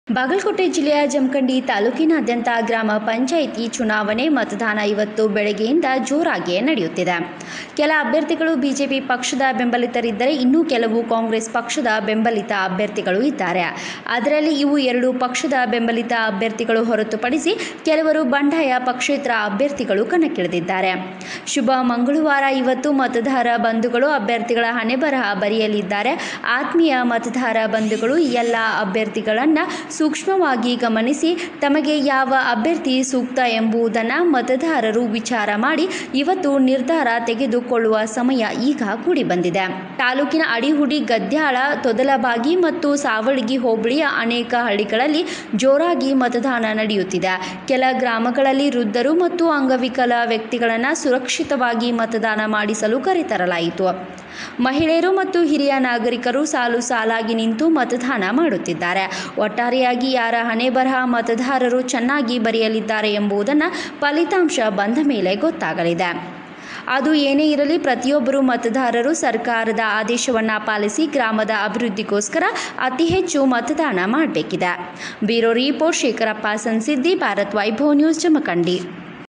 ಬಾಗಲಕೋಟೆ ಜಿಲ್ಲೆಯ ಜಮಖಂಡಿ ತಾಲೂಕಿನಾದ್ಯಂತ ಗ್ರಾಮ ಪಂಚಾಯಿತಿ ಚುನಾವಣೆ ಮತದಾನ ಇವತ್ತು ಬೆಳಗ್ಗೆಯಿಂದ ಜೋರಾಗಿ ನಡೆಯುತ್ತಿದೆ. ಕೆಲ ಅಭ್ಯರ್ಥಿಗಳು ಬಿಜೆಪಿ ಪಕ್ಷದ ಬೆಂಬಲಿತರಿದ್ದರೆ ಇನ್ನೂ ಕೆಲವು ಕಾಂಗ್ರೆಸ್ ಪಕ್ಷದ ಬೆಂಬಲಿತ ಅಭ್ಯರ್ಥಿಗಳು ಇದ್ದಾರೆ. ಅದರಲ್ಲಿ ಇವು ಎರಡು ಪಕ್ಷದ ಬೆಂಬಲಿತ ಅಭ್ಯರ್ಥಿಗಳು ಹೊರತುಪಡಿಸಿ ಕೆಲವರು ಬಂಡಾಯ ಪಕ್ಷೇತರ ಅಭ್ಯರ್ಥಿಗಳು ಕಣಕ್ಕಿಳಿದಿದ್ದಾರೆ. ಶುಭ ಮಂಗಳವಾರ ಇವತ್ತು ಮತದಾರ ಬಂಧುಗಳು ಅಭ್ಯರ್ಥಿಗಳ ಹಣೆಬರಹ ಬರೆಯಲಿದ್ದಾರೆ. ಆತ್ಮೀಯ ಮತದಾರ ಬಂಧುಗಳು ಎಲ್ಲ ಅಭ್ಯರ್ಥಿಗಳನ್ನು ಸೂಕ್ಷ್ಮವಾಗಿ ಗಮನಿಸಿ ತಮಗೆ ಯಾವ ಅಭ್ಯರ್ಥಿ ಸೂಕ್ತ ಎಂಬುದನ್ನು ಮತದಾರರು ವಿಚಾರ ಮಾಡಿ ಇವತ್ತು ನಿರ್ಧಾರ ತೆಗೆದುಕೊಳ್ಳುವ ಸಮಯ ಈಗ ಕೂಡಿ ಬಂದಿದೆ. ತಾಲೂಕಿನ ಅಡಿಹುಡಿ, ಗದ್ಯಾಳ, ತೊದಲಬಾಗಿ ಮತ್ತು ಸಾವಳಗಿ ಹೋಬಳಿಯ ಅನೇಕ ಹಳ್ಳಿಗಳಲ್ಲಿ ಜೋರಾಗಿ ಮತದಾನ ನಡೆಯುತ್ತಿದೆ. ಕೆಲ ಗ್ರಾಮಗಳಲ್ಲಿ ವೃದ್ಧರು ಮತ್ತು ಅಂಗವಿಕಲ ವ್ಯಕ್ತಿಗಳನ್ನು ಸುರಕ್ಷಿತವಾಗಿ ಮತದಾನ ಮಾಡಿಸಲು ಕರೆತರಲಾಯಿತು. ಮಹಿಳೆಯರು ಮತ್ತು ಹಿರಿಯ ನಾಗರಿಕರು ಸಾಲು ಸಾಲಾಗಿ ನಿಂತು ಮತದಾನ ಮಾಡುತ್ತಿದ್ದಾರೆ. ಒಟ್ಟಾರೆಯಾಗಿ ಯಾರ ಹಣೆಬರಹ ಮತದಾರರು ಚೆನ್ನಾಗಿ ಬರೆಯಲಿದ್ದಾರೆ ಎಂಬುದನ್ನು ಫಲಿತಾಂಶ ಬಂದ ಮೇಲೆ ಗೊತ್ತಾಗಲಿದೆ. ಅದು ಏನೇ ಇರಲಿ, ಪ್ರತಿಯೊಬ್ಬರು ಮತದಾರರು ಸರ್ಕಾರದ ಆದೇಶವನ್ನು ಪಾಲಿಸಿ ಗ್ರಾಮದ ಅಭಿವೃದ್ಧಿಗೋಸ್ಕರ ಅತಿ ಹೆಚ್ಚು ಮತದಾನ ಮಾಡಬೇಕಿದೆ. Bureau report, Shekharappa Sansiddi, Bharat Vaibhav news, Jamkhandi.